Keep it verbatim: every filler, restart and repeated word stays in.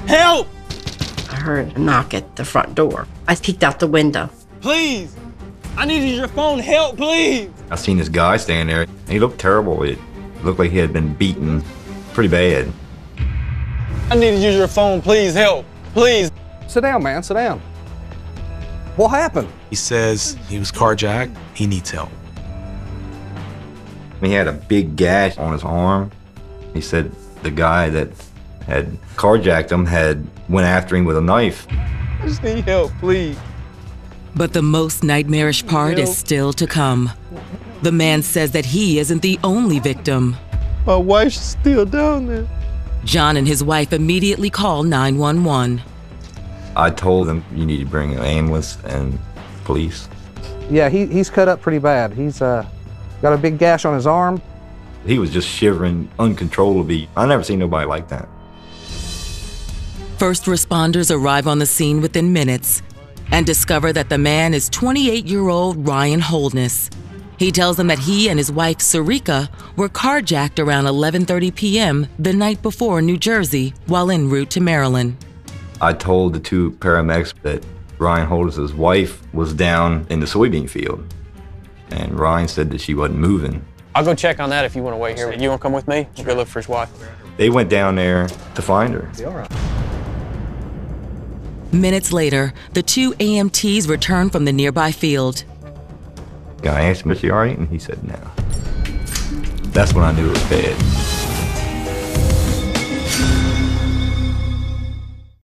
Help! I heard a knock at the front door. I peeked out the window. Please! I need to use your phone. Help, please! I seen this guy standing there. He looked terrible. It looked like he had been beaten pretty bad. I need to use your phone. Please, help. Please. Sit down, man. Sit down. What happened? He says he was carjacked. He needs help. He had a big gash on his arm. He said the guy that had carjacked him had went after him with a knife. I just need help, please. But the most nightmarish part is still to come. The man says that he isn't the only victim. My wife's still down there. John and his wife immediately call nine one one. I told him, you need to bring an ambulance and police. Yeah, he, he's cut up pretty bad. He's uh, got a big gash on his arm. He was just shivering uncontrollably. I never seen nobody like that. First responders arrive on the scene within minutes and discover that the man is twenty-eight-year-old Ryan Holness. He tells them that he and his wife, Sarika, were carjacked around eleven thirty p m the night before in New Jersey while en route to Maryland. I told the two paramedics that Ryan Holness's wife was down in the soybean field, and Ryan said that she wasn't moving. I'll go check on that if you want to wait here. You want to come with me? We'll go look for his wife. They went down there to find her. Minutes later, the two A M Ts returned from the nearby field. I asked him, is she all right? And he said, no. That's when I knew it was bad.